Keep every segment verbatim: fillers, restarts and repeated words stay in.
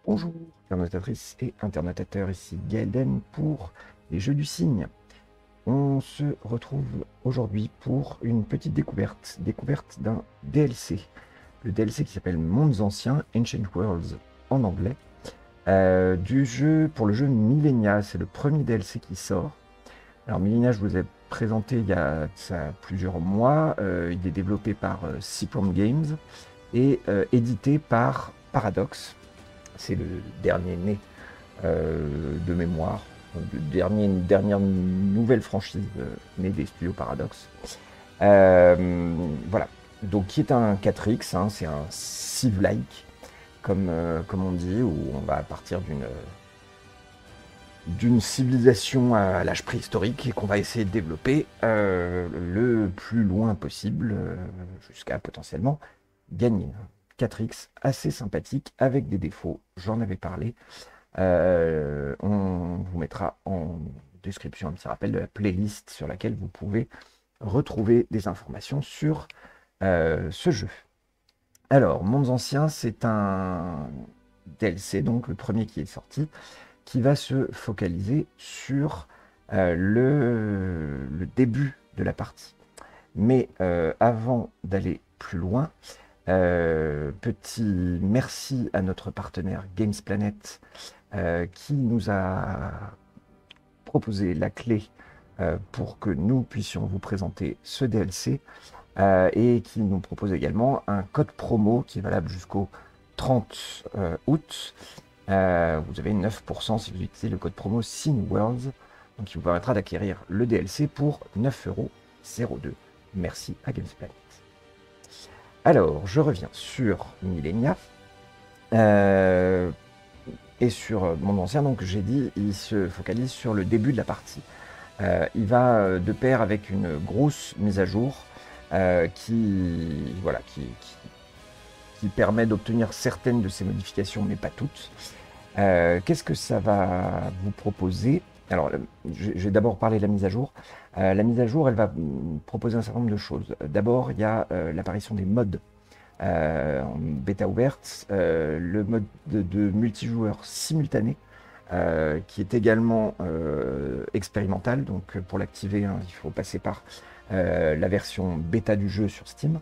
Bonjour, internautatrices et internautateurs, ici Gaelden pour les Jeux du Cygne. On se retrouve aujourd'hui pour une petite découverte, découverte d'un D L C. Le D L C qui s'appelle Mondes Anciens, Ancient Worlds en anglais, euh, du jeu pour le jeu Millennia. C'est le premier D L C qui sort. Alors Millennia, je vous ai présenté il y a ça, plusieurs mois. Euh, il est développé par euh, Seaprom Games et euh, édité par Paradox. C'est le dernier né euh, de mémoire, le dernier, dernière nouvelle franchise euh, née des studios Paradox. Euh, voilà, donc qui est un quatre X, hein, c'est un Civ-like, comme, euh, comme on dit, où on va partir d'une d'une civilisation à l'âge préhistorique et qu'on va essayer de développer euh, le plus loin possible, euh, jusqu'à potentiellement gagner. quatre X assez sympathique avec des défauts, j'en avais parlé. Euh, on vous mettra en description un petit rappel de la playlist sur laquelle vous pouvez retrouver des informations sur euh, ce jeu. Alors, Mondes Anciens, c'est un D L C, donc le premier qui est sorti, qui va se focaliser sur euh, le, le début de la partie. Mais euh, avant d'aller plus loin, euh, petit merci à notre partenaire Games Planet euh, qui nous a proposé la clé euh, pour que nous puissions vous présenter ce D L C euh, et qui nous propose également un code promo qui est valable jusqu'au trente août. Euh, vous avez neuf pour cent si vous utilisez le code promo Cineworlds, donc qui vous permettra d'acquérir le D L C pour neuf euros zéro deux. Merci à Games Planet. Alors, je reviens sur Millennia euh, et sur Mondes Anciens. Donc, j'ai dit, il se focalise sur le début de la partie. Euh, il va de pair avec une grosse mise à jour euh, qui, voilà, qui, qui, qui permet d'obtenir certaines de ces modifications, mais pas toutes. Euh, Qu'est-ce que ça va vous proposer? Alors, je vais d'abord parler de la mise à jour. Euh, la mise à jour, elle va proposer un certain nombre de choses. D'abord, il y a euh, l'apparition des mods euh, en bêta ouverte, euh, le mode de, de multijoueur simultané, euh, qui est également euh, expérimental. Donc, pour l'activer, hein, il faut passer par euh, la version bêta du jeu sur Steam.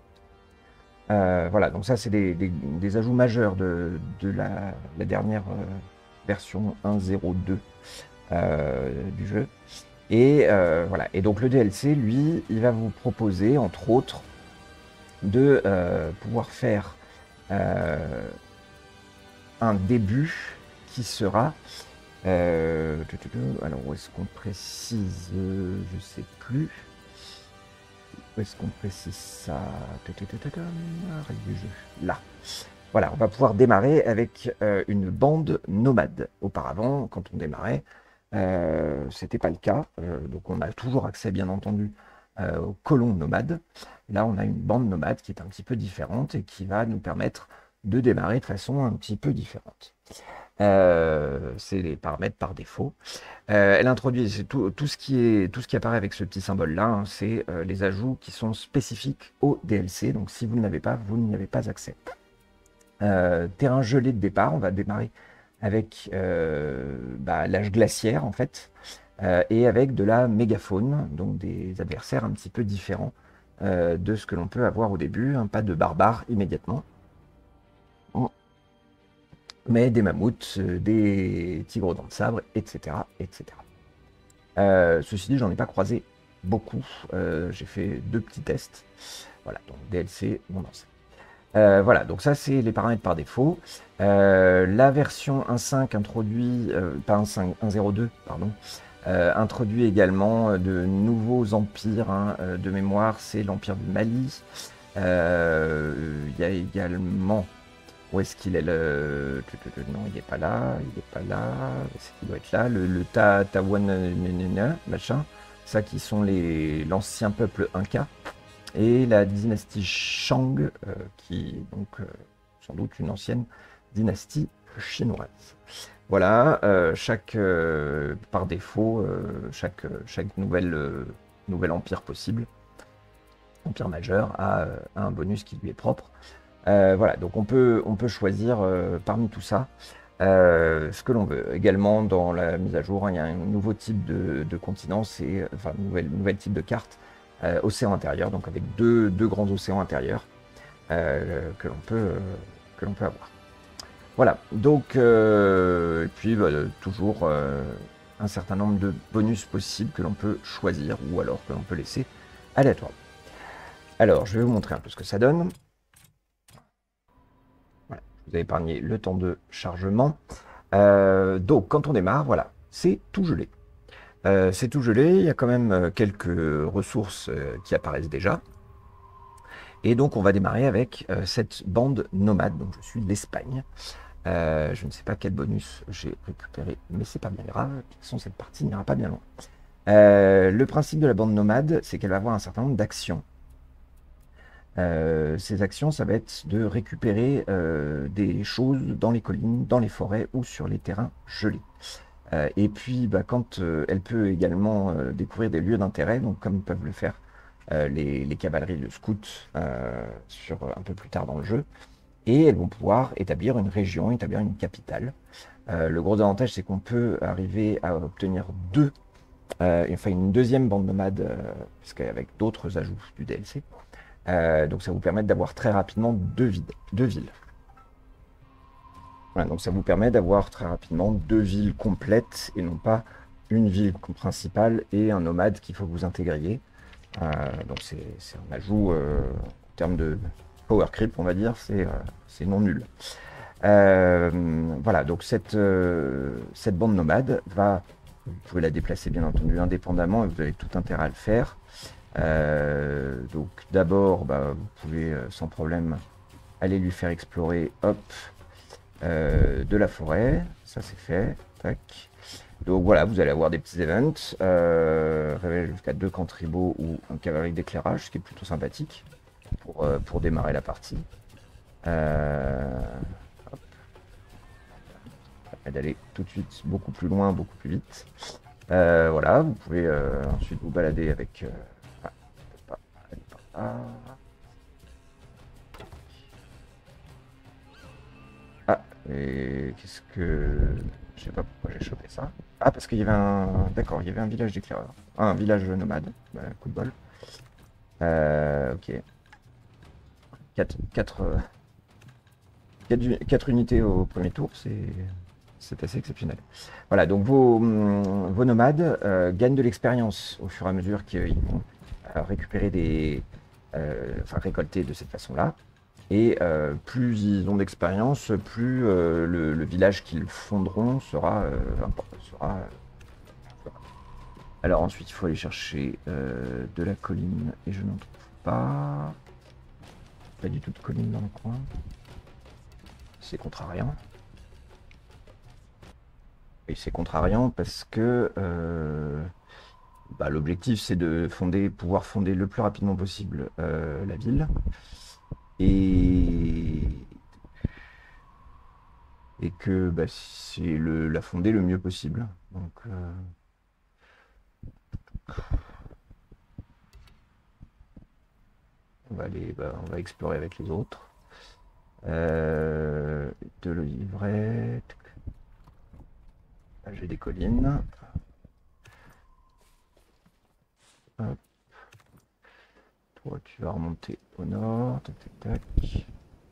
Euh, voilà, donc ça c'est des, des, des ajouts majeurs de, de la, la dernière euh, version un point zéro deux euh, du jeu. Et euh, voilà, et donc le D L C, lui, il va vous proposer, entre autres, de euh, pouvoir faire euh, un début qui sera... Euh, alors, où est-ce qu'on précise? Je sais plus. Où est-ce qu'on précise ça? Règle du jeu. Là. Voilà, on va pouvoir démarrer avec euh, une bande nomade. Auparavant, quand on démarrait, euh, c'était pas le cas. Euh, donc on a toujours accès, bien entendu, euh, aux colons nomades. Là, on a une bande nomade qui est un petit peu différente et qui va nous permettre de démarrer de façon un petit peu différente. Euh, c'est les paramètres par défaut. Euh, elle introduit tout, tout, ce qui est, tout ce qui apparaît avec ce petit symbole-là, hein, c'est euh, les ajouts qui sont spécifiques au D L C. Donc si vous ne l'avez pas, vous n'y avez pas accès. Euh, terrain gelé de départ, on va démarrer avec euh, bah, l'âge glaciaire en fait, euh, et avec de la mégafaune, donc des adversaires un petit peu différents euh, de ce que l'on peut avoir au début, hein, pas de barbares immédiatement. Mais des mammouths, euh, des tigres aux dents de sabre, et cetera et cetera. Euh, ceci dit, j'en ai pas croisé beaucoup. Euh, j'ai fait deux petits tests. Voilà, donc D L C, mon ancien. Euh, voilà, donc ça, c'est les paramètres par défaut. Euh, la version un point cinq introduit, euh, pas un point zéro deux, pardon, euh, introduit également de nouveaux empires hein, de mémoire. C'est l'empire du Mali. Euh, il y a également... Où est-ce qu'il est le... Non, il n'est pas là, il n'est pas là. Est-ce qu'il doit être là? Le, le Ta Tawana, machin. Ça qui sont les l'ancien peuple Inca. Et la dynastie Shang, euh, qui est donc euh, sans doute une ancienne dynastie chinoise. Voilà, euh, chaque, euh, par défaut, euh, chaque, chaque nouvelle, euh, nouvel empire possible, empire majeur, a, a un bonus qui lui est propre. Euh, voilà, donc on peut, on peut choisir euh, parmi tout ça euh, ce que l'on veut. Également, dans la mise à jour, hein, il y a un nouveau type de, de continent, c'est enfin un nouvel, nouvel type de carte, euh, océan intérieur, donc avec deux, deux grands océans intérieurs euh, que l'on peut, euh, que l'on peut avoir. Voilà, donc, euh, et puis bah, toujours euh, un certain nombre de bonus possibles que l'on peut choisir ou alors que l'on peut laisser aléatoire. Alors, je vais vous montrer un peu ce que ça donne. Voilà, je vous ai épargné le temps de chargement. Euh, donc, quand on démarre, voilà, c'est tout gelé. Euh, c'est tout gelé, il y a quand même quelques ressources euh, qui apparaissent déjà. Et donc, on va démarrer avec euh, cette bande nomade. Donc, je suis de l'Espagne. Euh, je ne sais pas quel bonus j'ai récupéré, mais c'est pas bien grave. De toute façon, cette partie n'ira pas bien loin. Euh, le principe de la bande nomade, c'est qu'elle va avoir un certain nombre d'actions. Euh, ces actions, ça va être de récupérer euh, des choses dans les collines, dans les forêts ou sur les terrains gelés. Euh, et puis, bah, quand euh, elle peut également euh, découvrir des lieux d'intérêt, donc comme peuvent le faire euh, les, les cavaleries de scouts euh, sur un peu plus tard dans le jeu, et elles vont pouvoir établir une région, établir une capitale. Euh, le gros avantage, c'est qu'on peut arriver à obtenir deux, euh, enfin une deuxième bande nomade, euh, puisqu'avec d'autres ajouts du D L C. Euh, donc ça vous permet d'avoir très rapidement deux, villes. Deux villes. Voilà, donc ça vous permet d'avoir très rapidement deux villes complètes et non pas une ville principale et un nomade qu'il faut que vous intégriez. Euh, donc c'est un ajout euh, en termes de power creep, on va dire, c'est euh, non nul. Euh, voilà, donc cette, euh, cette bande nomade va, vous pouvez la déplacer bien entendu indépendamment et vous avez tout intérêt à le faire. Euh, donc d'abord, bah, vous pouvez euh, sans problème aller lui faire explorer, hop, euh, de la forêt, ça c'est fait, tac. Donc voilà, vous allez avoir des petits events, euh, révéler jusqu'à deux camps tribaux ou un cavalerie d'éclairage, ce qui est plutôt sympathique pour, euh, pour démarrer la partie. Euh, d'aller tout de suite beaucoup plus loin, beaucoup plus vite. Euh, voilà, vous pouvez euh, ensuite vous balader avec... Euh, ah, pas, pas, ah, et qu'est-ce que... Je sais pas pourquoi j'ai chopé ça. Ah, parce qu'il y avait un... D'accord, il y avait un village d'éclaireurs. Ah, un village nomade. Bah, coup de bol. Euh, ok. quatre, quatre, quatre, quatre unités au premier tour, c'est... C'est assez exceptionnel. Voilà, donc vos, vos nomades euh, gagnent de l'expérience au fur et à mesure qu'ils vont euh, récupérer des... Euh, enfin, récolter de cette façon-là. Et euh, plus ils ont d'expérience, plus euh, le, le village qu'ils fonderont sera... Euh, sera euh, Alors ensuite, il faut aller chercher euh, de la colline, et je n'en trouve pas. Pas du tout de colline dans le coin. C'est contrariant. Et c'est contrariant parce que euh, bah, l'objectif c'est de fonder, pouvoir fonder le plus rapidement possible euh, la ville et, et que bah, c'est la fonder le mieux possible. Donc, euh, on va aller, bah, on va explorer avec les autres. Euh, de l'ivraie. J'ai des collines. Hop. Toi, tu vas remonter au nord. Tac, tac, tac.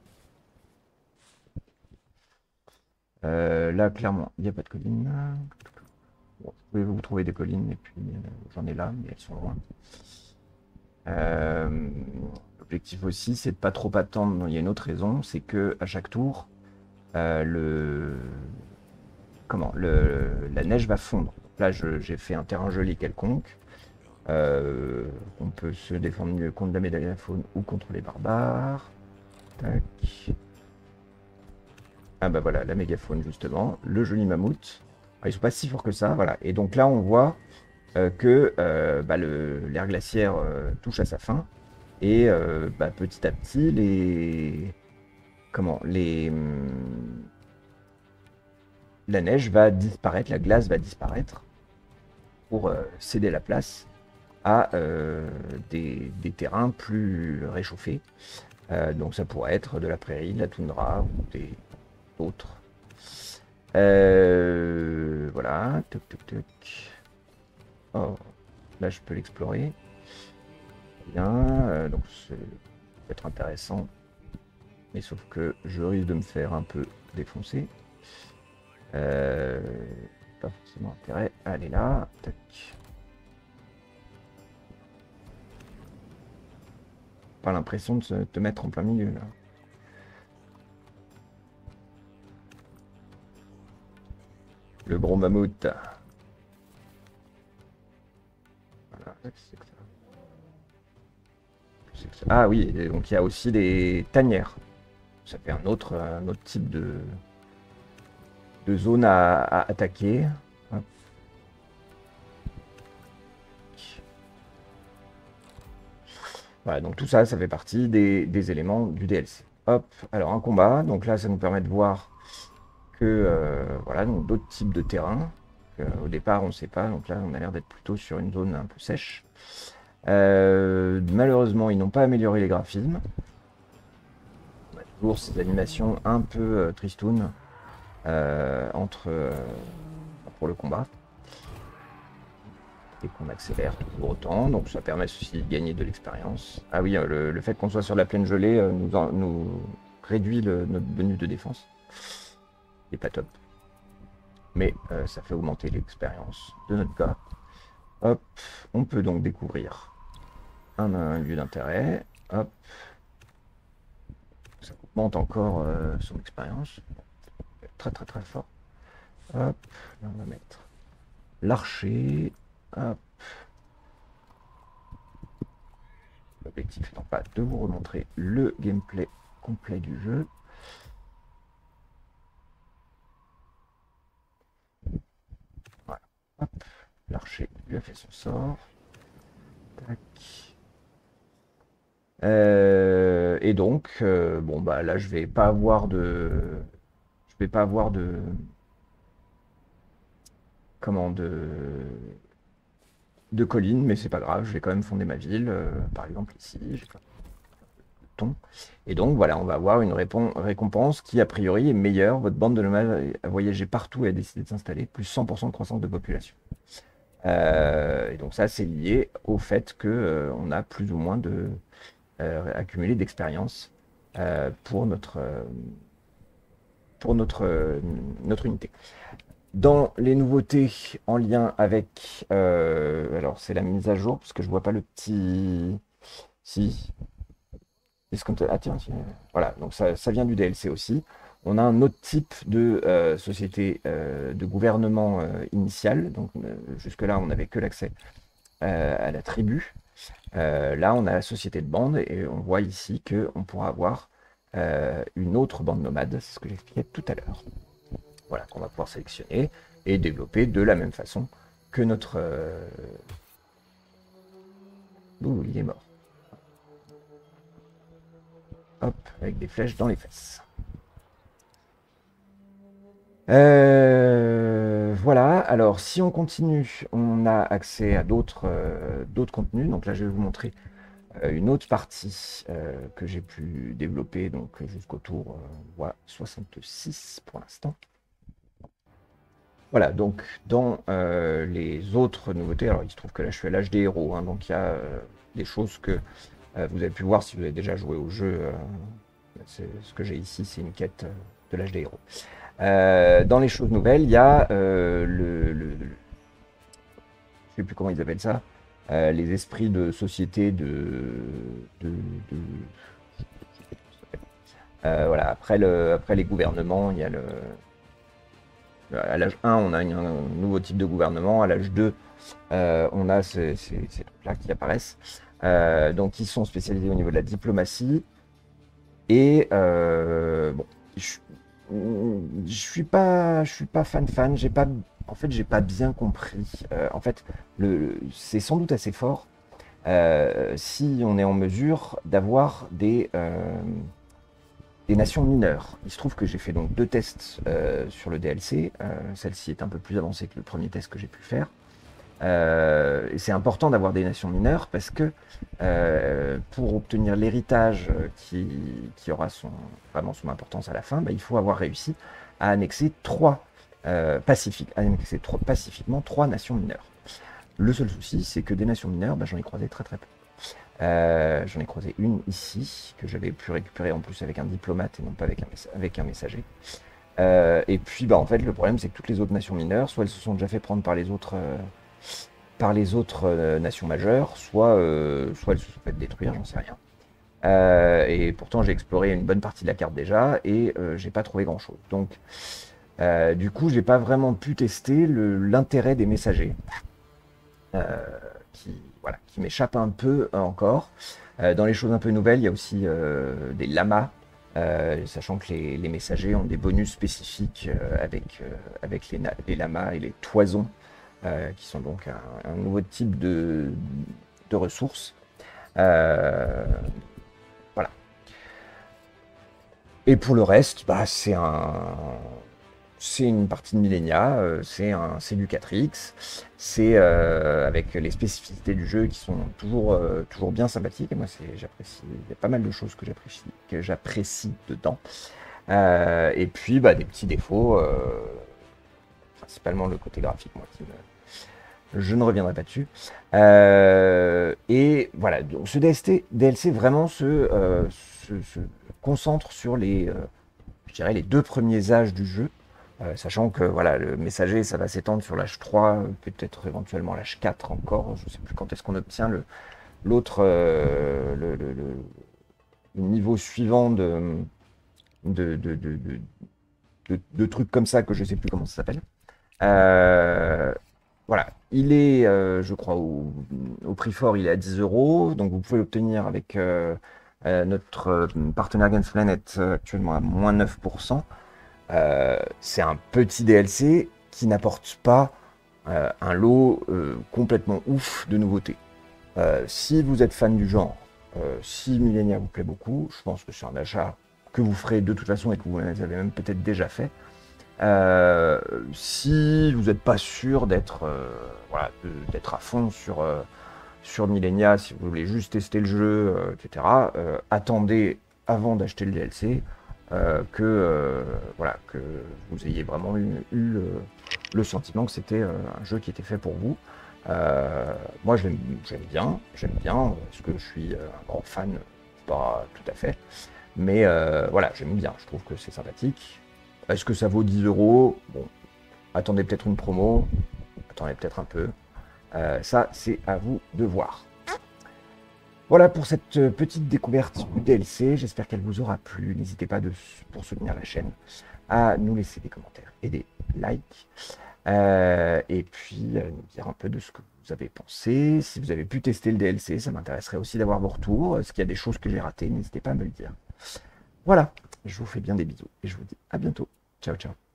Euh, là, clairement, il n'y a pas de collines. Bon, vous pouvez vous trouver des collines, et puis euh, j'en ai là, mais elles sont loin. Euh, L'objectif aussi, c'est de pas trop attendre. Il y a une autre raison, c'est que à chaque tour, euh, le comment le la neige va fondre. Là, j'ai fait un terrain gelé quelconque. Euh, on peut se défendre mieux contre la médaille de la faune ou contre les barbares. Tac. Ah bah voilà, la mégafaune justement, le joli mammouth. Ah, ils sont pas si forts que ça, voilà. Et donc là, on voit euh, que euh, bah, l'ère glaciaire euh, touche à sa fin. Et euh, bah, petit à petit, les... Comment les... Hum, la neige va disparaître, la glace va disparaître pour euh, céder la place à euh, des, des terrains plus réchauffés. Euh, donc ça pourrait être de la prairie, de la toundra ou des autres. Euh, voilà, toc toc toc. Oh, là je peux l'explorer. Bien, euh, donc c'est peut-être intéressant. Mais sauf que je risque de me faire un peu défoncer. Euh, pas forcément intérêt à aller là. Tac. Pas l'impression de se, te mettre en plein milieu là. Le gros mammouth. Voilà, c'est que ça. C'est que ça. Ah oui, et donc il y a aussi des tanières. Ça fait un autre, un autre type de, de zone à, à attaquer. Hop. Voilà, donc tout ça, ça fait partie des, des éléments du D L C. Hop, alors un combat, donc là ça nous permet de voir que euh, voilà, donc d'autres types de terrain. Euh, au départ on ne sait pas, donc là on a l'air d'être plutôt sur une zone un peu sèche. Euh, malheureusement ils n'ont pas amélioré les graphismes. On a toujours ces animations un peu euh, tristounes euh, entre euh, pour le combat. Et qu'on accélère toujours autant, donc ça permet aussi de gagner de l'expérience. Ah oui, le, le fait qu'on soit sur la plaine gelée euh, nous, en, nous réduit le, notre bonus de défense. Il n'est pas top. Mais euh, ça fait augmenter l'expérience de notre gars. Hop, on peut donc découvrir un, un lieu d'intérêt. Hop, ça augmente encore euh, son expérience. Très très très fort. Hop, là on va mettre l'archer. Hop. L'objectif étant pas de vous remontrer le gameplay complet du jeu. Voilà. Hop. L'archer lui a fait son sort. Tac. Euh, et donc, euh, bon bah là je vais pas avoir de, je vais pas avoir de, comment de, de collines, mais c'est pas grave, je vais quand même fonder ma ville, euh, par exemple ici. J'ai pas de ton. Et donc voilà, on va avoir une récompense qui a priori est meilleure. Votre bande de nomades a voyagé partout et a décidé de s'installer, plus cent pour cent de croissance de population. Euh, et donc ça c'est lié au fait que euh, on a plus ou moins de euh, accumulé d'expérience euh, pour notre euh, pour notre euh, notre unité. Dans les nouveautés en lien avec euh, alors c'est la mise à jour parce que je vois pas le petit si est-ce qu'on te... ah tiens, tiens. Voilà, donc ça, ça vient du D L C aussi. On a un autre type de euh, société euh, de gouvernement euh, initial. Donc euh, jusque-là, on n'avait que l'accès euh, à la tribu. Euh, là, on a la société de bande et on voit ici qu'on pourra avoir euh, une autre bande nomade. C'est ce que j'expliquais tout à l'heure. Voilà, qu'on va pouvoir sélectionner et développer de la même façon que notre... Euh... Ouh, il est mort. Hop, avec des flèches dans les fesses. Euh, voilà, alors si on continue, on a accès à d'autres euh, d'autres contenus. Donc là, je vais vous montrer euh, une autre partie euh, que j'ai pu développer donc jusqu'au tour euh, voilà, soixante-six pour l'instant. Voilà, donc dans euh, les autres nouveautés, alors il se trouve que là je suis à l'âge des héros, hein, donc il y a euh, des choses que euh, vous avez pu voir si vous avez déjà joué au jeu. Euh, ce que j'ai ici, c'est une quête euh, de l'âge des héros. Euh, dans les choses nouvelles, il y a euh, le, le, le, je ne sais plus comment ils appellent ça, euh, les esprits de société de, de, de euh, voilà. Après le, après les gouvernements, il y a le, à l'âge un, on a une, un nouveau type de gouvernement. À l'âge deux, euh, on a ces, ces, ces trucs-là qui apparaissent. Euh, donc, ils sont spécialisés au niveau de la diplomatie. Et euh, bon, je, je suis pas, je suis pas fan fan. J'ai pas, en fait, j'ai pas bien compris. Euh, en fait, le, le c'est sans doute assez fort euh, si on est en mesure d'avoir des euh, des nations mineures. Il se trouve que j'ai fait donc deux tests euh, sur le D L C. Euh, Celle-ci est un peu plus avancée que le premier test que j'ai pu faire. Euh, et c'est important d'avoir des nations mineures parce que euh, pour obtenir l'héritage qui, qui aura son, vraiment son importance à la fin, bah, il faut avoir réussi à annexer trois euh, pacifiques, à annexer trois, pacifiquement trois nations mineures. Le seul souci, c'est que des nations mineures, bah, j'en ai croisé très très peu. Euh, j'en ai croisé une ici, que j'avais pu récupérer en plus avec un diplomate et non pas avec un, avec un messager. Euh, et puis, bah, en fait, le problème, c'est que toutes les autres nations mineures, soit elles se sont déjà fait prendre par les autres, euh, par les autres euh, nations majeures, soit, euh, soit elles se sont fait détruire, j'en sais rien. Euh, et pourtant, j'ai exploré une bonne partie de la carte déjà, et euh, j'ai pas trouvé grand-chose. Donc, euh, du coup, j'ai pas vraiment pu tester l'intérêt des messagers, euh, qui, voilà, qui m'échappe un peu euh, encore. Euh, dans les choses un peu nouvelles, il y a aussi euh, des lamas. Euh, sachant que les, les messagers ont des bonus spécifiques euh, avec, euh, avec les, les lamas et les toisons, euh, qui sont donc un, un nouveau type de, de ressources. Euh, voilà. Et pour le reste, bah, c'est un, c'est une partie de Millennia, euh, c'est un, c'est du quatre X, c'est euh, avec les spécificités du jeu qui sont toujours, euh, toujours bien sympathiques. Et moi, j'apprécie. Il y a pas mal de choses que j'apprécie, que j'apprécie dedans. Euh, et puis, bah, des petits défauts, euh, principalement le côté graphique, moi, qui me... je ne reviendrai pas dessus. Euh, et voilà, donc ce D L C vraiment se, euh, se, se concentre sur les, euh, je dirais, les deux premiers âges du jeu. Euh, sachant que voilà, le messager, ça va s'étendre sur l'âge trois, peut-être éventuellement l'âge quatre encore. Je ne sais plus quand est-ce qu'on obtient le, l'autre, euh, le, le, le, le niveau suivant de, de, de, de, de, de, de trucs comme ça, que je ne sais plus comment ça s'appelle. Euh, voilà, il est, euh, je crois, au, au prix fort, il est à dix euros. Donc vous pouvez l'obtenir avec euh, euh, notre partenaire Gamesplanet, actuellement à moins neuf pour cent. Euh, c'est un petit D L C qui n'apporte pas euh, un lot euh, complètement ouf de nouveautés. Euh, si vous êtes fan du genre, euh, si Millennia vous plaît beaucoup, je pense que c'est un achat que vous ferez de toute façon et que vous avez même peut-être déjà fait. Euh, si vous n'êtes pas sûr d'être euh, voilà, d'être à fond sur, euh, sur Millennia, si vous voulez juste tester le jeu, euh, et cetera, euh, attendez avant d'acheter le D L C. Euh, que, euh, voilà, que vous ayez vraiment eu, eu le, le sentiment que c'était euh, un jeu qui était fait pour vous. Euh, moi, j'aime bien, j'aime bien, parce que je suis un grand fan, pas tout à fait, mais euh, voilà, j'aime bien, je trouve que c'est sympathique. Est-ce que ça vaut dix euros? Bon, attendez peut-être une promo, attendez peut-être un peu. Euh, ça, c'est à vous de voir. Voilà pour cette petite découverte du D L C, j'espère qu'elle vous aura plu. N'hésitez pas, de, pour soutenir la chaîne, à nous laisser des commentaires et des likes. Euh, et puis euh, nous dire un peu de ce que vous avez pensé. Si vous avez pu tester le D L C, ça m'intéresserait aussi d'avoir vos retours. Est-ce qu'il y a des choses que j'ai ratées? N'hésitez pas à me le dire. Voilà, je vous fais bien des bisous et je vous dis à bientôt. Ciao, ciao.